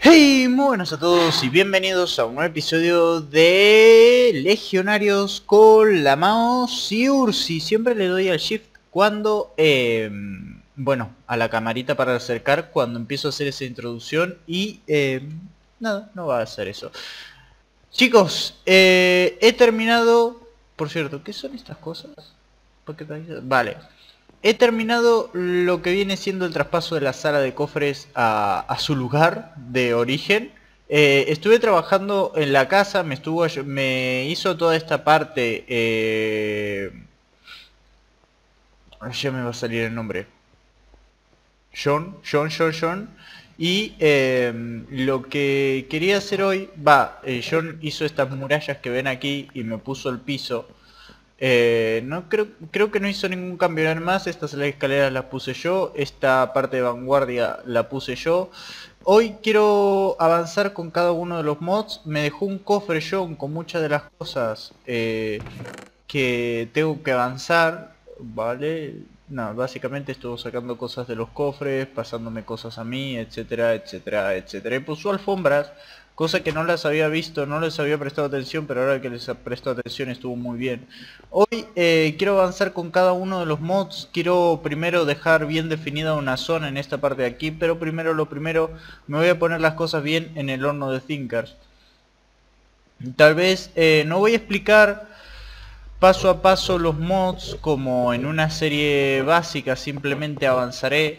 Hey, muy buenas a todos y bienvenidos a un nuevo episodio de Legionarios con la mouse y Ursi. Siempre le doy al shift cuando, bueno, a la camarita para acercar cuando empiezo a hacer esa introducción y, nada, no va a hacer eso. Chicos, he terminado, por cierto, ¿qué son estas cosas? Vale. He terminado lo que viene siendo el traspaso de la sala de cofres a su lugar de origen. Estuve trabajando en la casa, me hizo toda esta parte. Ya me va a salir el nombre. John. Y lo que quería hacer hoy, John hizo estas murallas que ven aquí y me puso el piso. No creo que no hizo ningún cambio nada más. Estas escaleras las puse yo, esta parte de vanguardia la puse yo. Hoy quiero avanzar con cada uno de los mods. Me dejó un cofre John con muchas de las cosas que tengo que avanzar, ¿vale? No, básicamente estuvo sacando cosas de los cofres, pasándome cosas a mí, etcétera, etcétera, etcétera. Y puso alfombras, cosa que no las había visto, no les había prestado atención, pero ahora que les he prestado atención estuvo muy bien. Hoy quiero avanzar con cada uno de los mods. Quiero primero dejar bien definida una zona en esta parte de aquí, pero lo primero me voy a poner las cosas bien en el horno de Thinkers. Tal vez no voy a explicar paso a paso los mods como en una serie básica, simplemente avanzaré.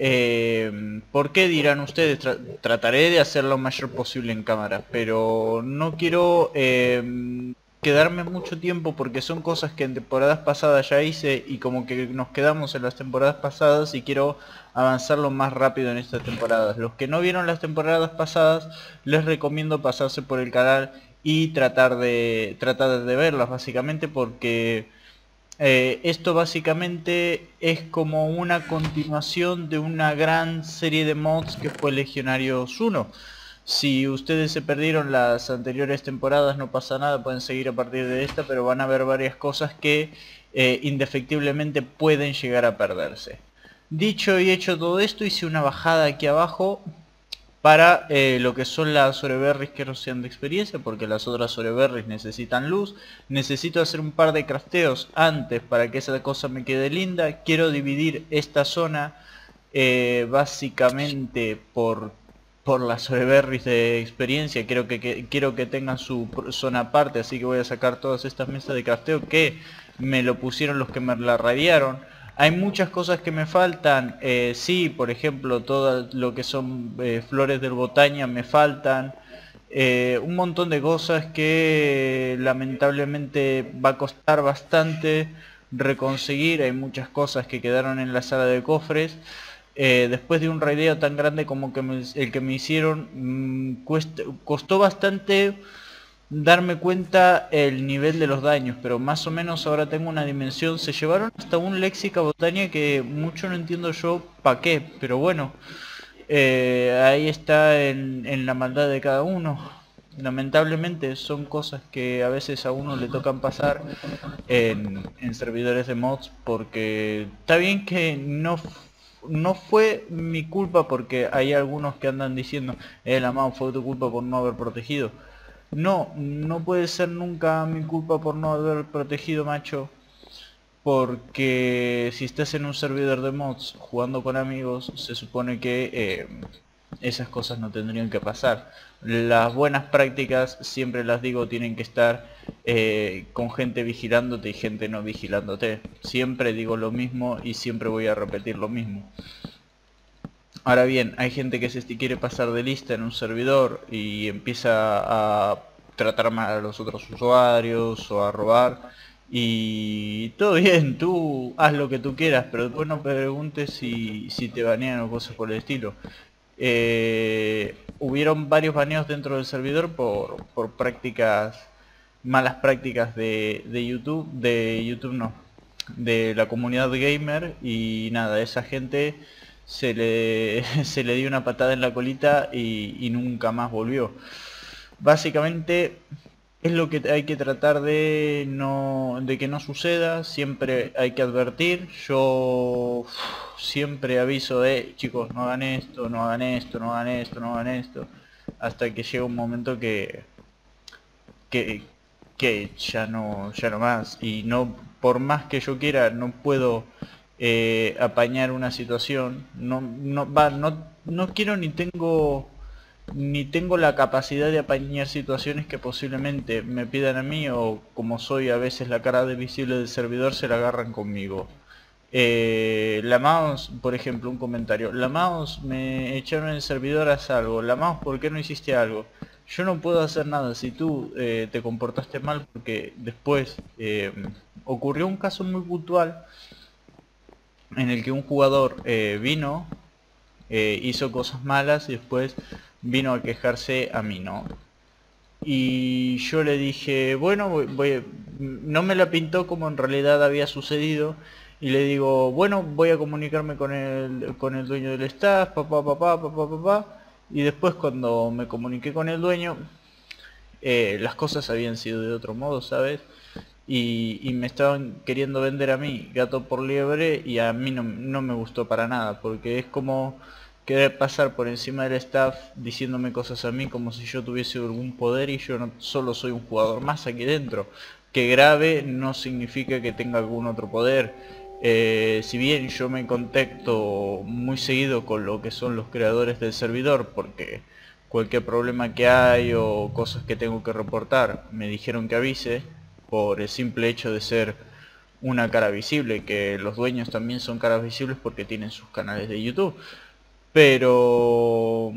¿Por qué dirán ustedes? Trataré de hacer lo mayor posible en cámara, pero no quiero quedarme mucho tiempo porque son cosas que en temporadas pasadas ya hice y como que nos quedamos en las temporadas pasadas y quiero avanzarlo más rápido en estas temporadas. Los que no vieron las temporadas pasadas les recomiendo pasarse por el canal y tratar de verlas básicamente porque esto básicamente es como una continuación de una gran serie de mods que fue Legionarios 1. Si ustedes se perdieron las anteriores temporadas no pasa nada, pueden seguir a partir de esta, pero van a ver varias cosas que indefectiblemente pueden llegar a perderse. Dicho y hecho todo esto, hice una bajada aquí abajo para lo que son las Oreberries que no sean de experiencia, porque las otras Oreberries necesitan luz. Necesito hacer un par de crafteos antes para que esa cosa me quede linda. Quiero dividir esta zona básicamente por las Oreberries de experiencia. Quiero que tengan su zona aparte, así que voy a sacar todas estas mesas de crafteo que me lo pusieron los que me la radiaron. Hay muchas cosas que me faltan, sí, por ejemplo, todo lo que son flores del botaña me faltan. Un montón de cosas que lamentablemente va a costar bastante reconseguir. Hay muchas cosas que quedaron en la sala de cofres. Después de un raideo tan grande como el que me hicieron, costó bastante darme cuenta el nivel de los daños, pero más o menos ahora tengo una dimensión. Se llevaron hasta un léxica botánica que mucho no entiendo yo para qué, pero bueno, ahí está en la maldad de cada uno. Lamentablemente son cosas que a veces a uno le tocan pasar en servidores de mods, porque está bien que no fue mi culpa, porque hay algunos que andan diciendo, la mod fue tu culpa por no haber protegido. No, no puede ser nunca mi culpa por no haber protegido, macho. Porque si estás en un servidor de mods jugando con amigos, se supone que esas cosas no tendrían que pasar. Las buenas prácticas, siempre las digo, tienen que estar con gente vigilándote y gente no vigilándote. Siempre digo lo mismo y siempre voy a repetir lo mismo. Ahora bien, hay gente que quiere pasar de lista en un servidor y empieza a tratar mal a los otros usuarios o a robar. Y todo bien, tú haz lo que tú quieras, pero después no preguntes si te banean o cosas por el estilo. Hubieron varios baneos dentro del servidor por malas prácticas de YouTube no, de la comunidad gamer, y nada, esa gente se le dio una patada en la colita y nunca más volvió. Básicamente es lo que hay que tratar de que no suceda. Siempre hay que advertir. Yo siempre aviso de chicos, no hagan esto, no hagan esto, no hagan esto, no hagan esto. hasta que llega un momento que, que ya no más, y no, por más que yo quiera, no puedo apañar una situación, no quiero ni tengo la capacidad de apañar situaciones que posiblemente me pidan a mí, o como soy a veces la cara de visible del servidor, se la agarran conmigo. La mouse, por ejemplo, un comentario. La mouse, me echaron en el servidor, haz algo. La mouse, ¿por qué no hiciste algo? Yo no puedo hacer nada si tú te comportaste mal, porque después ocurrió un caso muy puntual en el que un jugador vino, hizo cosas malas y después vino a quejarse a mí, ¿no? Y yo le dije, bueno, no me la pintó como en realidad había sucedido. Y le digo, bueno, voy a comunicarme con el dueño del staff, papá, papá, papá, papá. Y después cuando me comuniqué con el dueño, las cosas habían sido de otro modo, ¿sabes? Y me estaban queriendo vender a mí gato por liebre, y a mí no me gustó para nada, porque es como querer pasar por encima del staff diciéndome cosas a mí como si yo tuviese algún poder, y yo no, solo soy un jugador más aquí dentro. Que grave no significa que tenga algún otro poder. Si bien yo me contacto muy seguido con lo que son los creadores del servidor, porque cualquier problema que hay o cosas que tengo que reportar me dijeron que avise, por el simple hecho de ser una cara visible, que los dueños también son caras visibles porque tienen sus canales de YouTube. Pero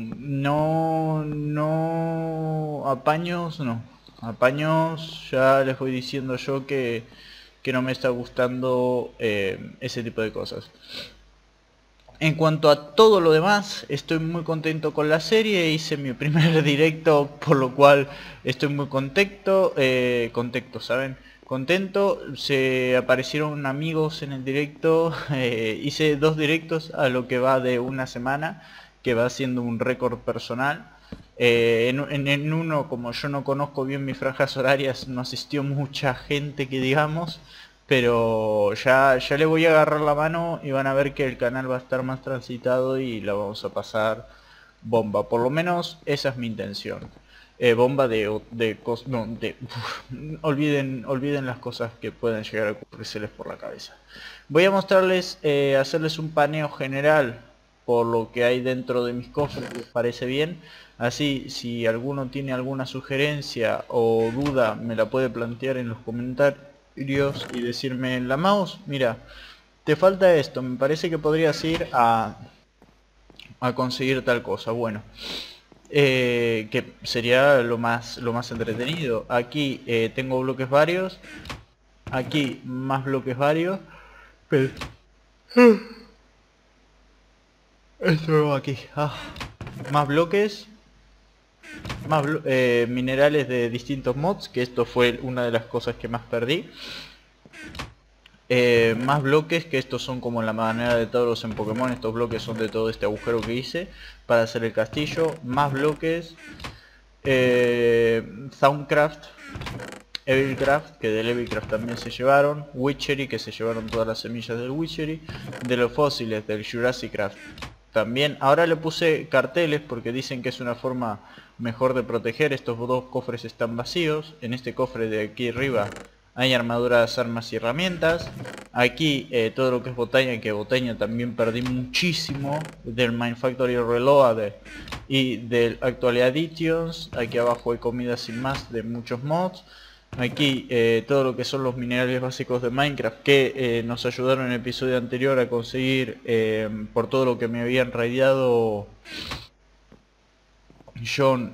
apaños no. Apaños ya les voy diciendo yo que no me está gustando ese tipo de cosas. En cuanto a todo lo demás, estoy muy contento con la serie. Hice mi primer directo, por lo cual estoy muy ¿saben? Contento. Se aparecieron amigos en el directo. Hice 2 directos a lo que va de una semana, que va siendo un récord personal. En uno, como yo no conozco bien mis franjas horarias, no asistió mucha gente que digamos, pero ya le voy a agarrar la mano y van a ver que el canal va a estar más transitado y la vamos a pasar bomba. Por lo menos esa es mi intención. Bomba no, olviden las cosas que puedan llegar a ocurrirseles por la cabeza. Voy a mostrarles, hacerles un paneo general por lo que hay dentro de mis cofres, ¿les parece bien? Así, si alguno tiene alguna sugerencia o duda, me la puede plantear en los comentarios y decirme: en la mouse, mira, te falta esto, me parece que podrías ir a conseguir tal cosa. Bueno, que sería lo más entretenido. Aquí tengo bloques varios, aquí más bloques varios, pero esto aquí, más bloques, más minerales de distintos mods, que esto fue una de las cosas que más perdí. Más bloques, que estos son como la manera de todos en Pokémon. Estos bloques son de todo este agujero que hice para hacer el castillo. Más bloques, Soundcraft, Evilcraft, que del Evilcraft también se llevaron, Witchery, que se llevaron todas las semillas del Witchery, de los fósiles del Jurassic Craft también. Ahora le puse carteles porque dicen que es una forma mejor de proteger. Estos 2 cofres están vacíos. En este cofre de aquí arriba hay armaduras, armas y herramientas. Aquí todo lo que es Botania, que Botania también perdí muchísimo, del Mind Factory Reloaded y del Actual Additions. Aquí abajo hay comida sin más de muchos mods. Aquí todo lo que son los minerales básicos de Minecraft, que nos ayudaron en el episodio anterior a conseguir por todo lo que me habían raideado John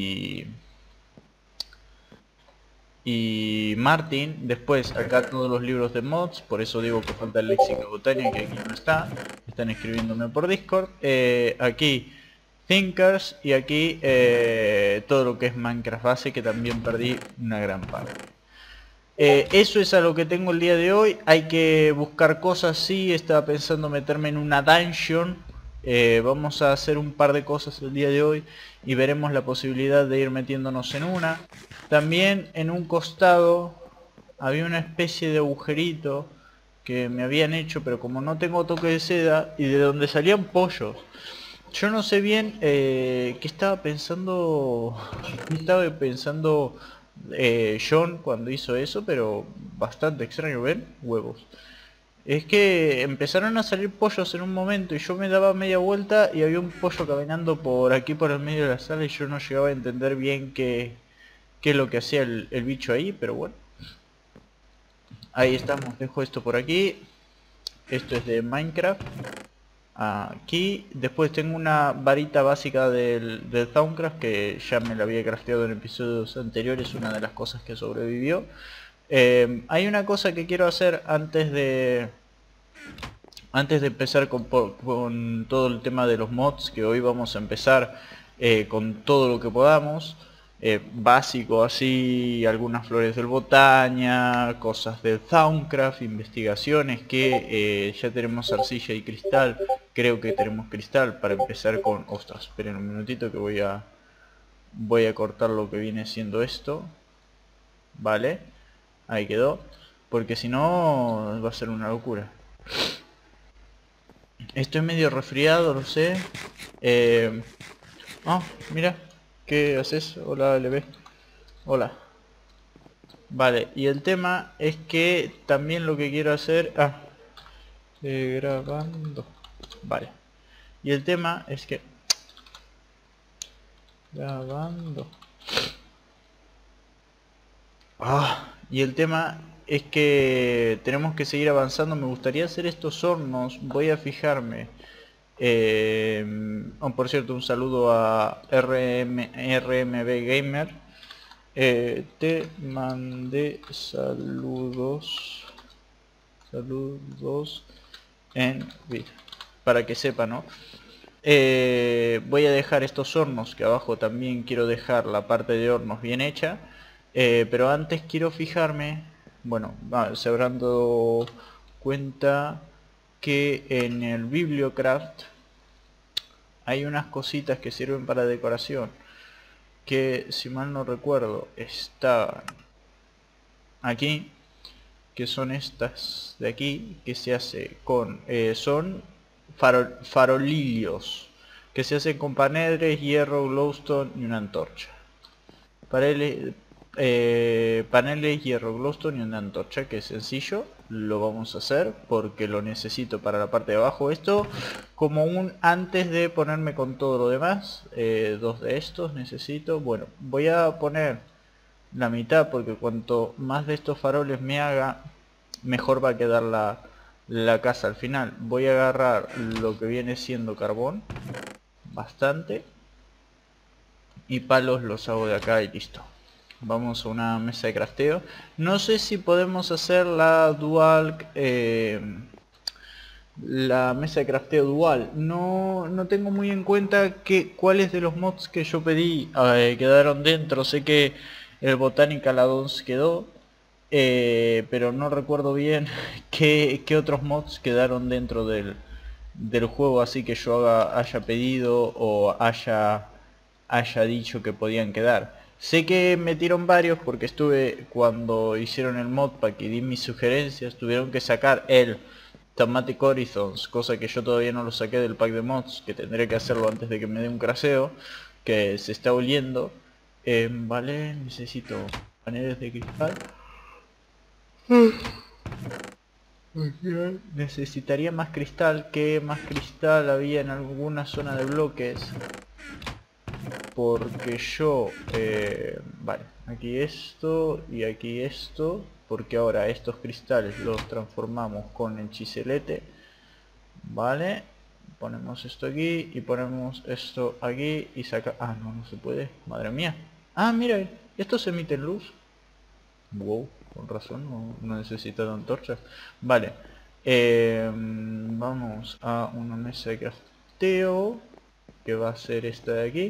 y Martin. Después acá todos los libros de mods, por eso digo que falta el léxico de Botania, que aquí no está. Están escribiéndome por Discord. Aquí Thinkers, y aquí todo lo que es Minecraft base, que también perdí una gran parte. Eso es a lo que tengo el día de hoy. Hay que buscar cosas. Sí, estaba pensando meterme en una dungeon. Vamos a hacer un par de cosas el día de hoy y veremos la posibilidad de ir metiéndonos en una. También en un costado había una especie de agujerito que me habían hecho, pero como no tengo toque de seda y de donde salían pollos, Yo no sé bien qué estaba pensando, qué estaba pensando John cuando hizo eso, pero bastante extraño, ¿ven? Huevos. Es que empezaron a salir pollos en un momento y yo me daba media vuelta y había un pollo caminando por aquí por el medio de la sala y yo no llegaba a entender bien qué es lo que hacía el bicho ahí, pero bueno. Ahí estamos, dejo esto por aquí. Esto es de Minecraft. Aquí, después tengo una varita básica del Thaumcraft que ya me la había crafteado en episodios anteriores, una de las cosas que sobrevivió. Hay una cosa que quiero hacer antes de empezar con todo el tema de los mods, que hoy vamos a empezar con todo lo que podamos. Básico así, algunas flores del Botaña, cosas del Thaumcraft, investigaciones que ya tenemos arcilla y cristal. Creo que tenemos cristal para empezar con... Ostras, esperen un minutito que voy a cortar lo que viene siendo esto. Vale, ahí quedó. Porque si no va a ser una locura. Estoy medio resfriado, lo sé. Eh... Oh, mira. ¿Qué haces? Hola, LB. Hola. Vale, y el tema es que también lo que quiero hacer... grabando. Vale. Y el tema es que... Grabando. Y el tema es que tenemos que seguir avanzando. Me gustaría hacer estos hornos. Voy a fijarme. Por cierto, un saludo a RMB Gamer. Te mandé saludos. Saludos en vídeo. Para que sepa, ¿no? Voy a dejar estos hornos, que abajo también quiero dejar la parte de hornos bien hecha. Pero antes quiero fijarme, bueno, se habrán dado cuenta que en el Bibliocraft hay unas cositas que sirven para decoración, que si mal no recuerdo estaban aquí, que son estas de aquí, que se hace con, son farolillos, que se hacen con paneles, hierro, glowstone y una antorcha. Paneles, hierro, glowstone y una antorcha, que es sencillo. Lo vamos a hacer porque lo necesito para la parte de abajo. Esto como un antes de ponerme con todo lo demás. Dos de estos necesito. Bueno, voy a poner la mitad porque cuanto más de estos faroles me haga, mejor va a quedar la casa al final. Voy a agarrar lo que viene siendo carbón, bastante, y palos los hago de acá y listo. Vamos a una mesa de crafteo. No sé si podemos hacer la mesa de crafteo dual. No tengo muy en cuenta cuáles de los mods que yo pedí quedaron dentro. Sé que el Botanical Addons quedó, pero no recuerdo bien qué otros mods quedaron dentro del juego, así que yo haya pedido o haya dicho que podían quedar. Sé que metieron varios porque estuve cuando hicieron el modpack y di mis sugerencias, tuvieron que sacar el Thematic Horizons, cosa que yo todavía no lo saqué del pack de mods, que tendré que hacerlo antes de que me dé un craseo, que se está oliendo. Vale, necesito paneles de cristal. Necesitaría más cristal. ¿Qué más cristal había en alguna zona de bloques? Porque yo... vale, aquí esto y aquí esto. Porque ahora estos cristales los transformamos con el chiselete. Vale, ponemos esto aquí y ponemos esto aquí y saca... no se puede. Madre mía. Mira, esto se emite luz. Wow, con razón, no necesita de antorchas. Vale, vamos a una mesa de crafteo, que va a ser esta de aquí.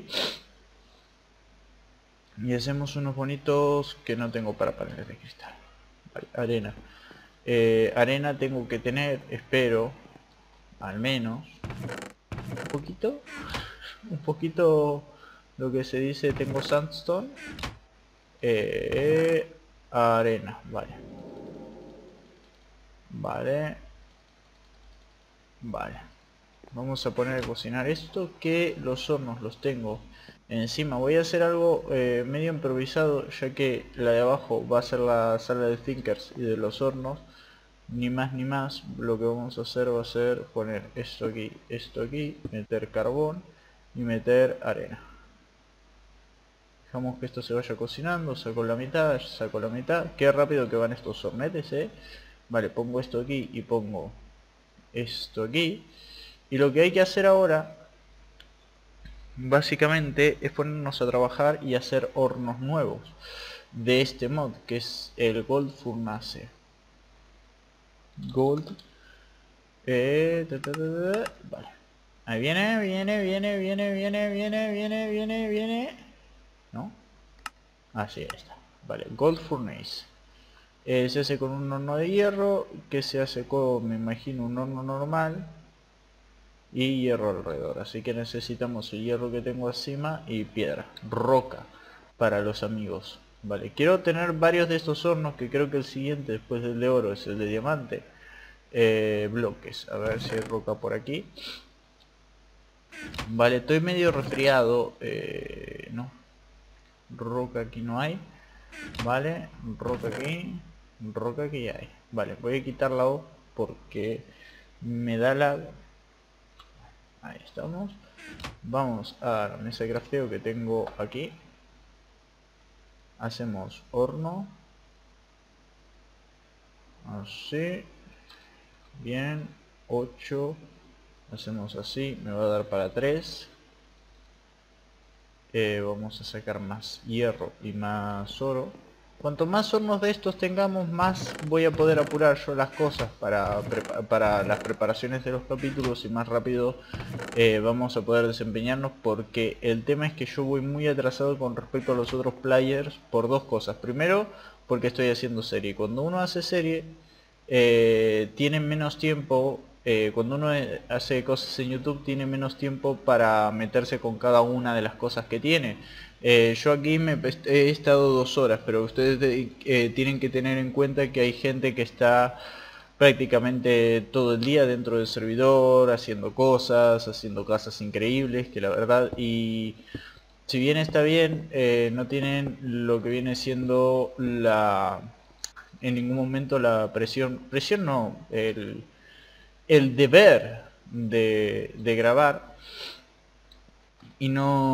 Y hacemos unos bonitos que no tengo para paneles de cristal. Vale, arena. Arena tengo que tener, espero, al menos, un poquito lo que se dice, tengo sandstone. Arena, vale. Vale. Vale. Vamos a poner a cocinar esto, que los hornos los tengo encima. Voy a hacer algo medio improvisado, ya que la de abajo va a ser la sala de thinkers y de los hornos. Ni más ni más, lo que vamos a hacer va a ser poner esto aquí, meter carbón y meter arena. Dejamos que esto se vaya cocinando, saco la mitad, saco la mitad. Qué rápido que van estos hornetes, Vale, pongo esto aquí y pongo esto aquí. Y lo que hay que hacer ahora, básicamente, es ponernos a trabajar y hacer hornos nuevos de este mod, que es el Gold Furnace. Gold. Vale. Ahí viene. ¿No? Así está. Vale, Gold Furnace. Se hace con un horno de hierro, que se hace con, me imagino, un horno normal. Y hierro alrededor, así que necesitamos el hierro que tengo encima y piedra, roca para los amigos. Vale, quiero tener varios de estos hornos, que creo que el siguiente después del de oro es el de diamante. Bloques, a ver si hay roca por aquí. Vale, estoy medio resfriado, no, roca aquí no hay. Vale, roca aquí ya hay. Vale, voy a quitar la O porque me da la... Ahí estamos. Vamos a la mesa de crafteo que tengo aquí. Hacemos horno. Así. Bien. 8. Hacemos así. Me va a dar para 3. Vamos a sacar más hierro y más oro. Cuanto más hornos de estos tengamos, más voy a poder apurar yo las cosas para las preparaciones de los capítulos, y más rápido vamos a poder desempeñarnos, porque el tema es que yo voy muy atrasado con respecto a los otros players por dos cosas. Primero, porque estoy haciendo serie. Cuando uno hace serie, tiene menos tiempo. Cuando uno hace cosas en YouTube, tiene menos tiempo para meterse con cada una de las cosas que tiene. Yo aquí he estado 2 horas, pero ustedes tienen que tener en cuenta que hay gente que está prácticamente todo el día dentro del servidor, haciendo cosas, haciendo cosas increíbles, que la verdad, y si bien está bien, no tienen lo que viene siendo en ningún momento la presión no, el deber de grabar, y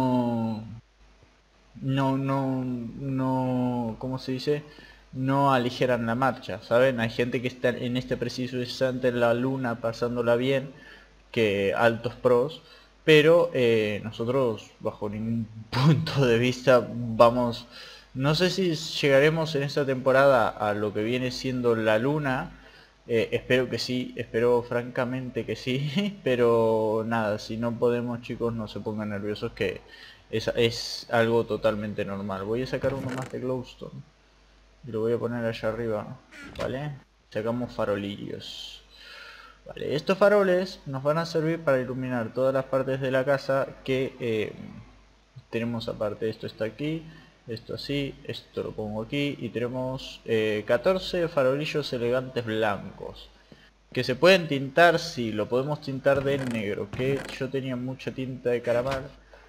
no, ¿cómo se dice? No aligeran la marcha, ¿saben? Hay gente que está en este preciso instante en la luna pasándola bien, que altos pros, pero nosotros bajo ningún punto de vista vamos... No sé si llegaremos en esta temporada a lo que viene siendo la luna. Espero que sí, espero francamente que sí, pero nada, si no podemos, chicos, no se pongan nerviosos, que es algo totalmente normal. Voy a sacar uno más de glowstone y lo voy a poner allá arriba, ¿vale? Sacamos farolillos. Vale, estos faroles nos van a servir para iluminar todas las partes de la casa que tenemos aparte. Esto está aquí, esto así, esto lo pongo aquí, y tenemos 14 farolillos elegantes blancos que se pueden tintar. Si lo podemos tintar de negro, que yo tenía mucha tinta de caramel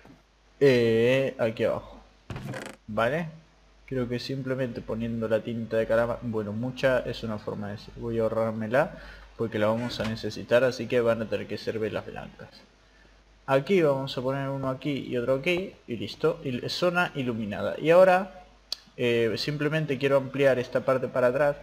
aquí abajo, vale. Creo que simplemente poniendo la tinta de caramel, bueno, mucha es una forma de decir, voy a ahorrármela porque la vamos a necesitar, así que van a tener que ser velas blancas. Aquí vamos a poner uno aquí y otro aquí, y listo, y zona iluminada. Y ahora simplemente quiero ampliar esta parte para atrás.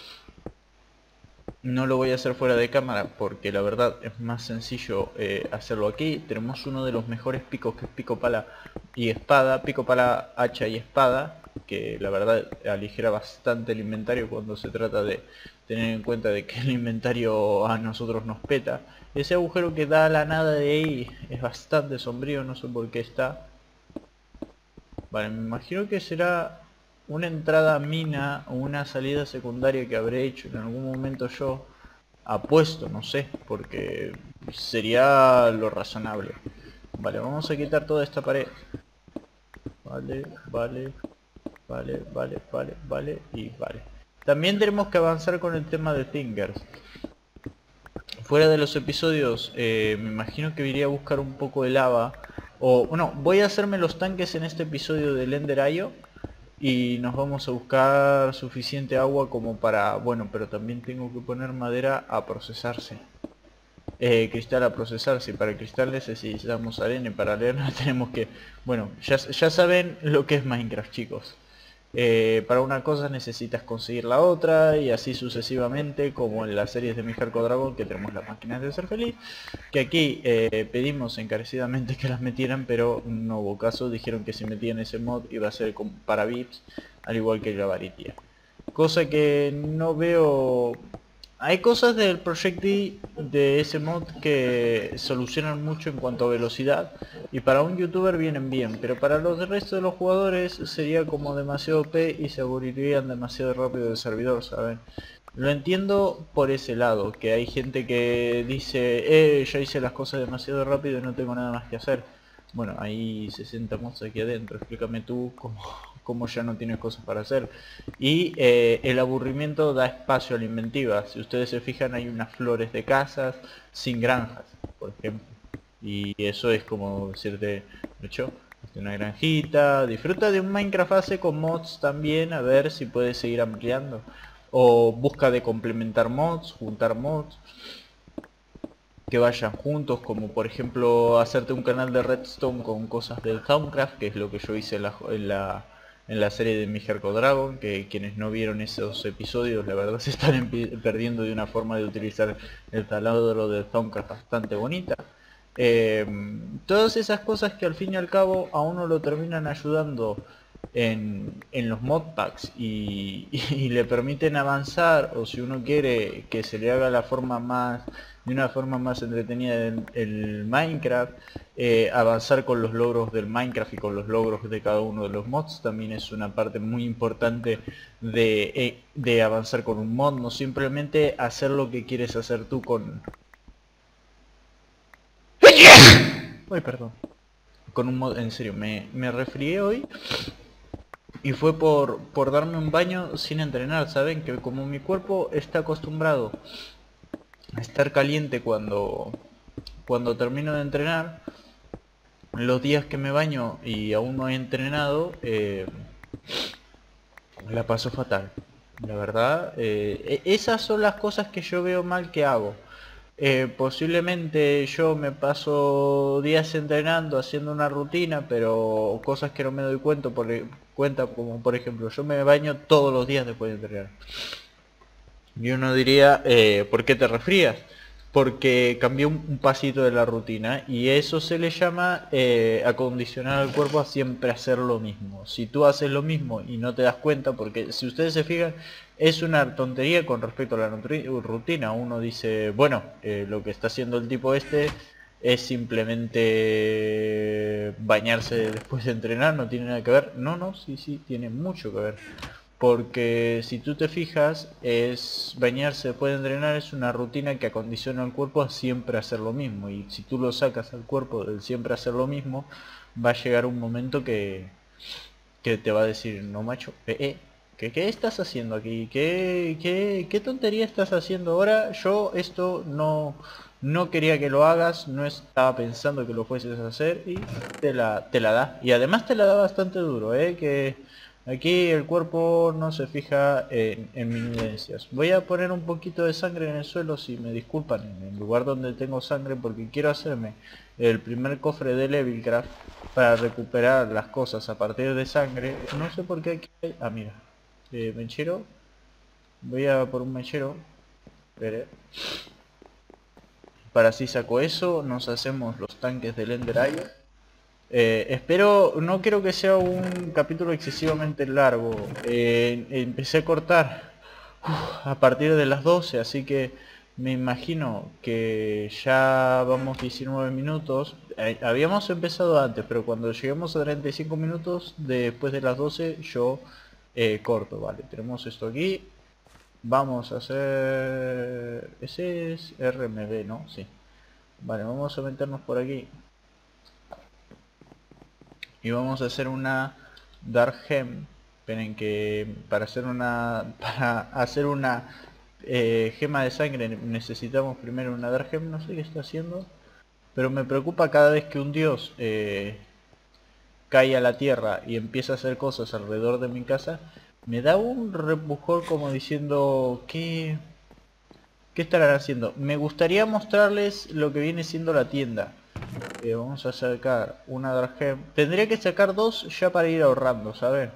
No lo voy a hacer fuera de cámara porque la verdad es más sencillo hacerlo aquí. Tenemos uno de los mejores picos, que es pico pala y espada, pico pala, hacha y espada, que la verdad aligera bastante el inventario cuando se trata de tener en cuenta de que el inventario a nosotros nos peta. Ese agujero que da a la nada de ahí es bastante sombrío, no sé por qué está. Vale, me imagino que será una entrada mina o una salida secundaria que habré hecho en algún momento yo. Apuesto, no sé, porque sería lo razonable. Vale, vamos a quitar toda esta pared. Vale, vale, vale, vale, vale, vale y vale. También tenemos que avanzar con el tema de Thinkers. Fuera de los episodios, me imagino que iría a buscar un poco de lava. O, bueno, voy a hacerme los tanques en este episodio del Ender IO. Y nos vamos a buscar suficiente agua como para... Bueno, pero también tengo que poner madera a procesarse. Cristal a procesarse. Para el cristal necesitamos arena y para arena tenemos que... Bueno, ya saben lo que es Minecraft, chicos. Para una cosa necesitas conseguir la otra y así sucesivamente, como en las series de Mi Hardcore Dragon, que tenemos las máquinas de ser feliz, que aquí pedimos encarecidamente que las metieran, pero no hubo caso. Dijeron que si metían ese mod iba a ser para VIPs, al igual que la varitia, cosa que no veo. Hay cosas del Project D de ese mod que solucionan mucho en cuanto a velocidad y para un youtuber vienen bien, pero para los del resto de los jugadores sería como demasiado OP y se aburrirían demasiado rápido del servidor, ¿saben? Lo entiendo por ese lado, que hay gente que dice, ya hice las cosas demasiado rápido y no tengo nada más que hacer. Bueno, hay 60 mods aquí adentro, explícame tú cómo ya no tienes cosas para hacer. Y el aburrimiento da espacio a la inventiva. Si ustedes se fijan, hay unas flores de casas sin granjas, por ejemplo. Y eso es como decirte, hecho, una granjita, disfruta de un Minecraft Base con mods también, a ver si puedes seguir ampliando. O busca de complementar mods, juntar mods que vayan juntos, como por ejemplo hacerte un canal de Redstone con cosas del Thaumcraft, que es lo que yo hice en la serie de Mi Hardcore Dragon, que quienes no vieron esos episodios la verdad se están perdiendo de una forma de utilizar el taladro del Thaumcraft bastante bonita. Eh, Todas esas cosas que al fin y al cabo a uno lo terminan ayudando en los modpacks y le permiten avanzar, o si uno quiere que se le haga de una forma más entretenida el Minecraft, avanzar con los logros del Minecraft y con los logros de cada uno de los mods también es una parte muy importante de avanzar con un mod, no simplemente hacer lo que quieres hacer tú con... Uy, perdón. Con un mod, en serio, me resfrié hoy. Y fue por darme un baño sin entrenar, ¿saben? Que como mi cuerpo está acostumbrado a estar caliente cuando termino de entrenar, los días que me baño y aún no he entrenado, la paso fatal. La verdad, esas son las cosas que yo veo mal que hago. Posiblemente yo me paso días entrenando, haciendo una rutina, pero cosas que no me doy cuenta, como por ejemplo, yo me baño todos los días después de entrenar. Y uno diría, ¿por qué te resfrías? Porque cambié un pasito de la rutina y eso se le llama acondicionar al cuerpo a siempre hacer lo mismo. Si tú haces lo mismo y no te das cuenta, porque si ustedes se fijan, es una tontería con respecto a la rutina. Uno dice, bueno, lo que está haciendo el tipo este es simplemente bañarse después de entrenar, no tiene nada que ver. No, no, sí, sí, tiene mucho que ver. Porque si tú te fijas, es bañarse después de entrenar es una rutina que acondiciona al cuerpo a siempre hacer lo mismo. Y si tú lo sacas al cuerpo del siempre hacer lo mismo, va a llegar un momento que te va a decir, no macho, ¿qué estás haciendo aquí? ¿Qué tontería estás haciendo ahora? Yo esto no quería que lo hagas, no estaba pensando que lo fueses a hacer y te la da. Y además te la da bastante duro, que aquí el cuerpo no se fija en minudencias. Voy a poner un poquito de sangre en el suelo, si me disculpan, en el lugar donde tengo sangre, porque quiero hacerme el primer cofre de Levelcraft para recuperar las cosas a partir de sangre. No sé por qué aquí hay... Ah, mira. Mechero. Voy a por un mechero. Espere. Para así saco eso. Nos hacemos los tanques del Ender Eye. Espero, no quiero que sea un capítulo excesivamente largo. Empecé a cortar a partir de las 12, así que me imagino que ya vamos 19 minutos. Habíamos empezado antes, pero cuando lleguemos a 35 minutos después de las 12 yo corto. Vale, tenemos esto aquí. Vamos a hacer... Ese es RMB, ¿no? Sí. Vale, vamos a meternos por aquí. Y vamos a hacer una Dark Gem. Esperen que para hacer una gema de sangre. Necesitamos primero una Dark Gem, no sé qué está haciendo. Pero me preocupa cada vez que un dios cae a la tierra y empieza a hacer cosas alrededor de mi casa. Me da un repujón como diciendo ¿qué estarán haciendo? Me gustaría mostrarles lo que viene siendo la tienda. Vamos a sacar una Dark Gem. Tendría que sacar dos ya para ir ahorrando, ¿sabes?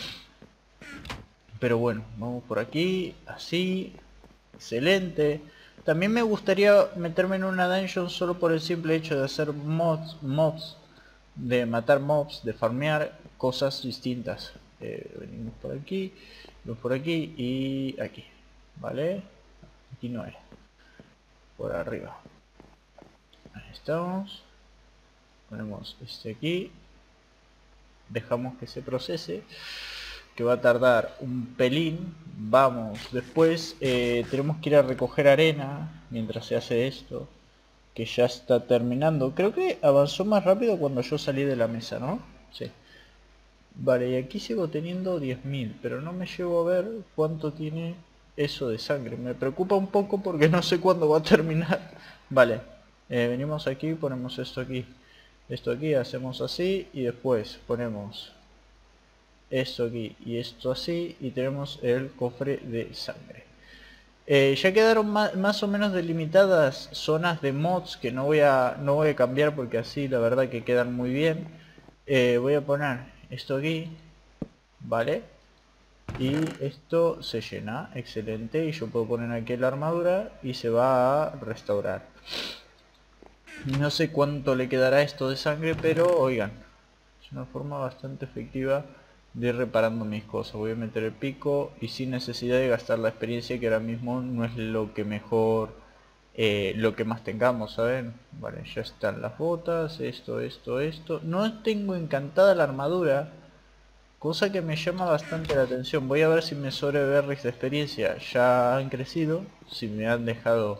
Pero bueno, vamos por aquí, así. Excelente. También me gustaría meterme en una dungeon solo por el simple hecho de hacer mobs, de matar mobs, de farmear cosas distintas. Venimos por aquí y aquí. ¿Vale? Aquí no era. Por arriba. Ahí estamos. Ponemos este aquí. Dejamos que se procese, que va a tardar un pelín. Vamos, después tenemos que ir a recoger arena mientras se hace esto, que ya está terminando. Creo que avanzó más rápido cuando yo salí de la mesa, ¿no? Sí. Vale, y aquí sigo teniendo 10.000, pero no me llevo a ver cuánto tiene eso de sangre. Me preocupa un poco porque no sé cuándo va a terminar. Vale, venimos aquí, ponemos esto aquí. Esto aquí, hacemos así y después ponemos esto aquí y esto así y tenemos el cofre de sangre. Ya quedaron más o menos delimitadas zonas de mods que no voy a cambiar porque así la verdad que quedan muy bien. Voy a poner esto aquí, vale, y esto se llena, excelente, y yo puedo poner aquí la armadura y se va a restaurar. No sé cuánto le quedará esto de sangre, pero oigan, es una forma bastante efectiva de ir reparando mis cosas. Voy a meter el pico y sin necesidad de gastar la experiencia, que ahora mismo no es lo que mejor, lo que más tengamos, ¿saben? Vale, ya están las botas, esto. No tengo encantada la armadura, cosa que me llama bastante la atención. Voy a ver si me sobre berries de experiencia ya han crecido, si me han dejado...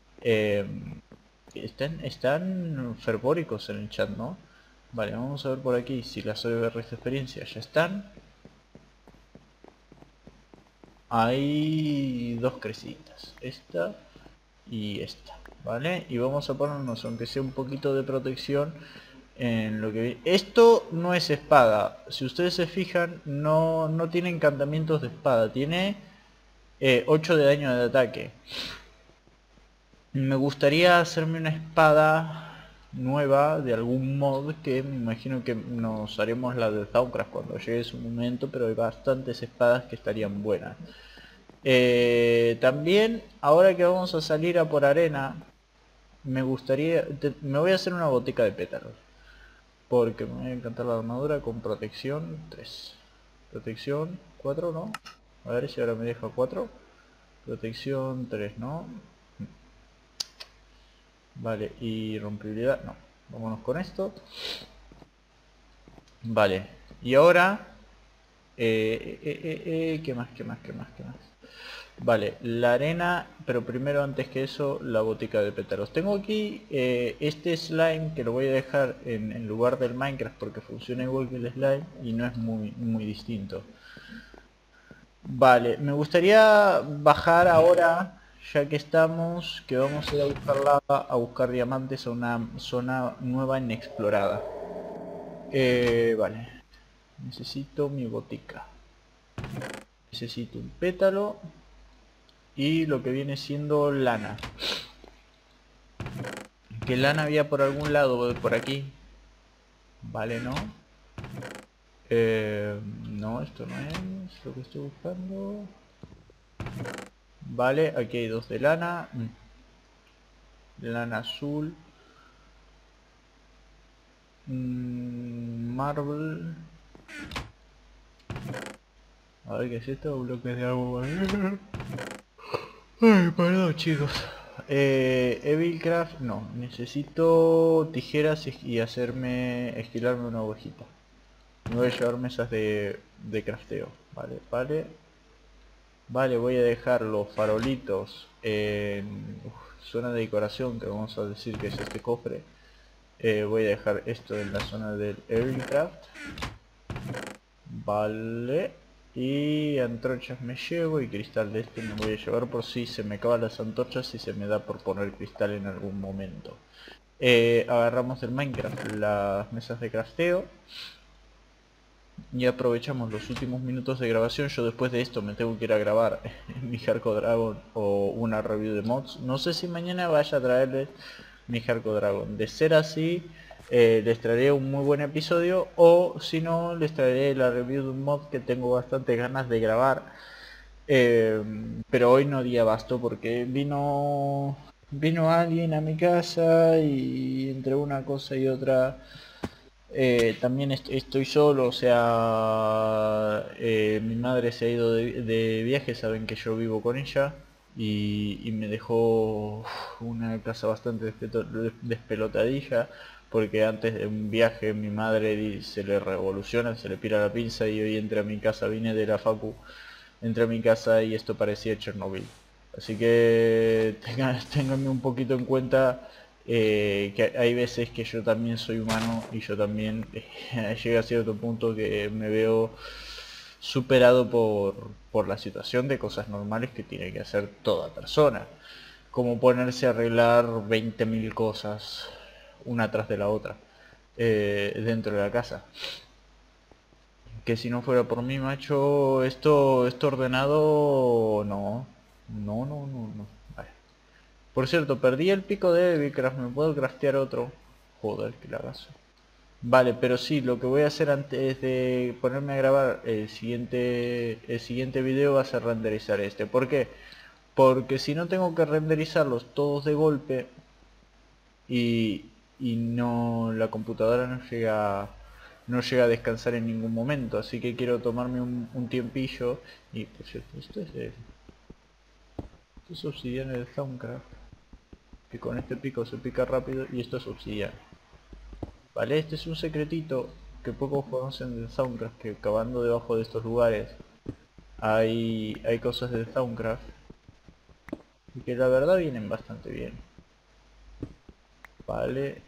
están fervóricos en el chat, ¿no? Vale, vamos a ver por aquí si las berries de experiencia ya están. Hay dos crecitas, esta y esta, ¿vale? Y vamos a ponernos, aunque sea un poquito de protección en lo que... Esto no es espada, si ustedes se fijan, no tiene encantamientos de espada, tiene 8 de daño de ataque. Me gustaría hacerme una espada nueva de algún mod, que me imagino que nos haremos la de Thaumcraft cuando llegue su momento, pero hay bastantes espadas que estarían buenas. También, ahora que vamos a salir a por arena, me gustaría... me voy a hacer una botica de pétalos, porque me voy a encantar la armadura con protección 3. Protección 4, ¿no? A ver si ahora me deja 4. Protección 3, ¿no? Vale, y rompibilidad, no. Vámonos con esto. Vale, y ahora... ¿qué más? Vale, la arena, pero primero antes que eso, la botica de pétalos. Tengo aquí este slime que lo voy a dejar en lugar del Minecraft porque funciona igual que el slime y no es muy distinto. Vale, me gustaría bajar ahora, ya que estamos, que vamos a ir a buscar lava, a buscar diamantes a una zona nueva inexplorada. Vale, necesito mi botica. Necesito un pétalo y lo que viene siendo lana. Que lana había por algún lado, por aquí. Vale, ¿no? No, esto no es lo que estoy buscando. Vale, aquí hay dos de lana. Lana azul. Marble. A ver qué es esto, bloques de agua. Ay, perdón chicos. Evilcraft, no, necesito tijeras y hacerme, esquilarme una ovejita. Me voy a llevar mesas de crafteo. Vale, voy a dejar los farolitos en zona de decoración, que vamos a decir que es este cofre. Voy a dejar esto en la zona del Evilcraft. Vale. Y antorchas me llevo y cristal de este me voy a llevar por si se me acaban las antorchas y se me da por poner cristal en algún momento. Agarramos del Minecraft las mesas de crafteo y aprovechamos los últimos minutos de grabación. Yo después de esto me tengo que ir a grabar mi Hardcore Dragon o una review de mods. No sé si mañana vaya a traerles mi Hardcore Dragon. De ser así, les traeré un muy buen episodio, o si no, les traeré la review de un mod que tengo bastante ganas de grabar. Pero hoy no di abasto porque vino alguien a mi casa y entre una cosa y otra también estoy solo. O sea, mi madre se ha ido de viaje, saben que yo vivo con ella y me dejó una casa bastante despelotadilla, porque antes de un viaje mi madre se le revoluciona, se le pira la pinza y hoy entré a mi casa, vine de la facu, entré a mi casa y esto parecía Chernobyl. Así que ténganme un poquito en cuenta, que hay veces que yo también soy humano y yo también llega a cierto punto que me veo superado por la situación de cosas normales que tiene que hacer toda persona, como ponerse a arreglar 20.000 cosas una tras de la otra dentro de la casa. Que si no fuera por mí, macho, esto ordenado, no, no. Vale. Por cierto, perdí el pico de Heavycraft, ¿me puedo craftear otro? Joder, que lagazo. Vale, pero sí, lo que voy a hacer antes de ponerme a grabar el siguiente video va a ser renderizar este. ¿Por qué? Porque si no tengo que renderizarlos todos de golpe y, y no, la computadora no llega a descansar en ningún momento, así que quiero tomarme un tiempillo. Y por cierto, esto es obsidiana del Thaumcraft, que con este pico se pica rápido, y esto es obsidiana. Vale, este es un secretito que pocos conocen del Thaumcraft, que cavando debajo de estos lugares hay cosas del Thaumcraft y que la verdad vienen bastante bien. Vale,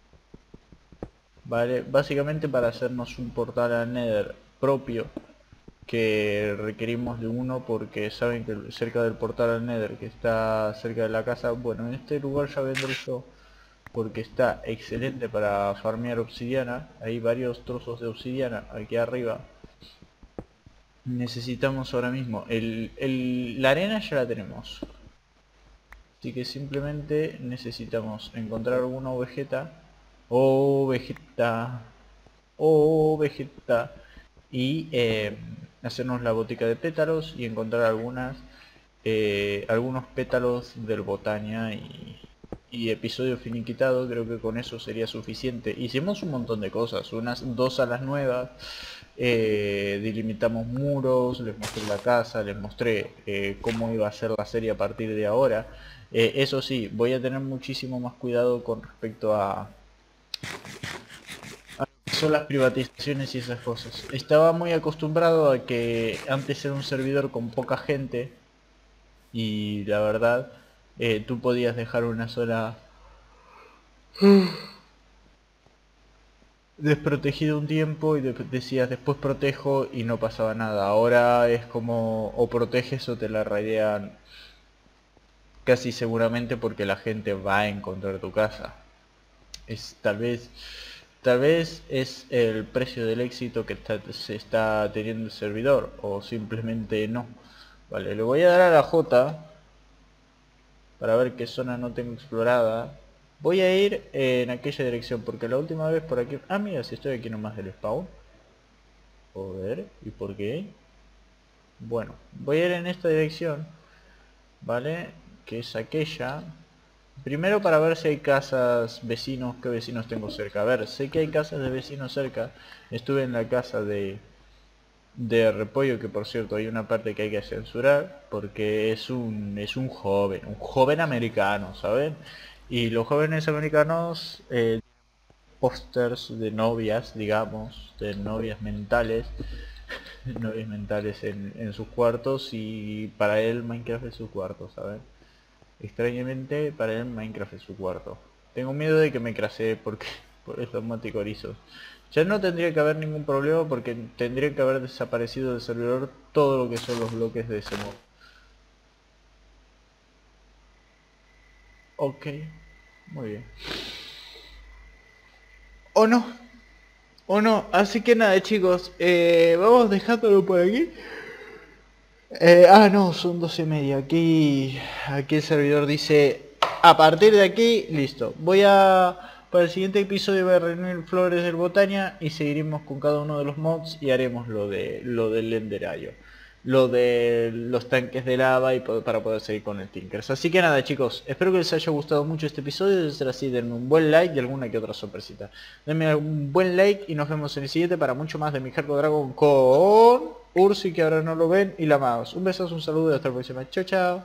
vale, básicamente para hacernos un portal al Nether propio, que requerimos de uno porque saben que cerca del portal al Nether, que está cerca de la casa, bueno, en este lugar ya vendré yo porque está excelente para farmear obsidiana. Hay varios trozos de obsidiana aquí arriba. Necesitamos ahora mismo la arena ya la tenemos, así que simplemente necesitamos encontrar alguna ovejeta ovejeta y hacernos la botica de pétalos y encontrar algunos pétalos del botania y episodio finiquitado. Creo que con eso sería suficiente. Hicimos un montón de cosas, unas 2 salas nuevas, delimitamos muros, les mostré la casa, les mostré cómo iba a ser la serie a partir de ahora. Eso sí, voy a tener muchísimo más cuidado con respecto a son las privatizaciones y esas cosas. Estaba muy acostumbrado a que antes era un servidor con poca gente y la verdad, tú podías dejar una sola desprotegido un tiempo y decías después protejo y no pasaba nada. Ahora es como o proteges o te la raidean casi seguramente, porque la gente va a encontrar tu casa. Es tal vez es el precio del éxito que se está teniendo el servidor, o simplemente no. Vale, le voy a dar a la J para ver qué zona no tengo explorada. Voy a ir en aquella dirección porque la última vez por aquí... Ah, mira, si estoy aquí nomás del spawn. Joder, ¿y por qué? Bueno, voy a ir en esta dirección, ¿vale? Que es aquella. Primero para ver si hay casas, vecinos, qué vecinos tengo cerca. A ver, sé que hay casas de vecinos cerca. Estuve en la casa de Repollo, que por cierto hay una parte que hay que censurar porque es un joven americano, ¿saben? Y los jóvenes americanos, pósters de novias, digamos, de novias mentales, novias mentales en sus cuartos, y para él Minecraft es su cuarto, ¿saben? Extrañamente para él Minecraft es su cuarto. Tengo miedo de que me crasee porque por el automático Orizos. Ya no tendría que haber ningún problema porque tendría que haber desaparecido del servidor todo lo que son los bloques de ese modo. Ok, muy bien. O no, o no, así que nada chicos, vamos dejándolo por aquí. No, son 12:30. Aquí el servidor dice, a partir de aquí, listo. Para el siguiente episodio voy a reunir flores del Botania y seguiremos con cada uno de los mods y haremos lo del Enderario. Lo de los tanques de lava y para poder seguir con el Tinkers. Así que nada chicos, espero que les haya gustado mucho este episodio. De ser así, denme un buen like y alguna que otra sorpresita. Denme un buen like y nos vemos en el siguiente para mucho más de mi Hardcore Dragon con Ursi, que ahora no lo ven, y la mouse. Un besazo, un saludo y hasta la próxima. Chao, chao.